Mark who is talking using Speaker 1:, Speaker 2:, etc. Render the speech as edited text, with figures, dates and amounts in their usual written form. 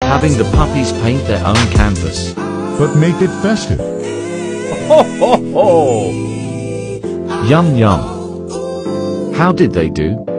Speaker 1: having the puppies paint their own canvas.
Speaker 2: But make it festive.
Speaker 3: Ho ho ho!
Speaker 1: Yum yum. How did they do?